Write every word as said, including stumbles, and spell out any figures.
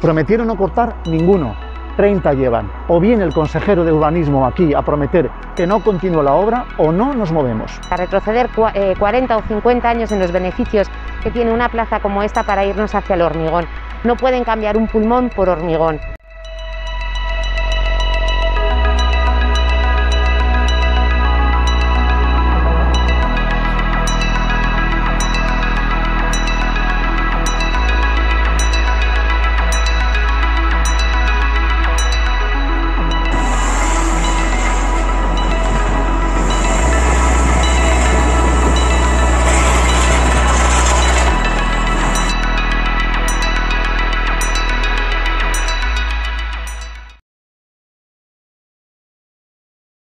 Prometieron no cortar ninguno, treinta llevan. O bien el consejero de urbanismo aquí a prometer que no continúe la obra o no nos movemos. A retroceder cuarenta o cincuenta años en los beneficios que tiene una plaza como esta para irnos hacia el hormigón. No pueden cambiar un pulmón por hormigón.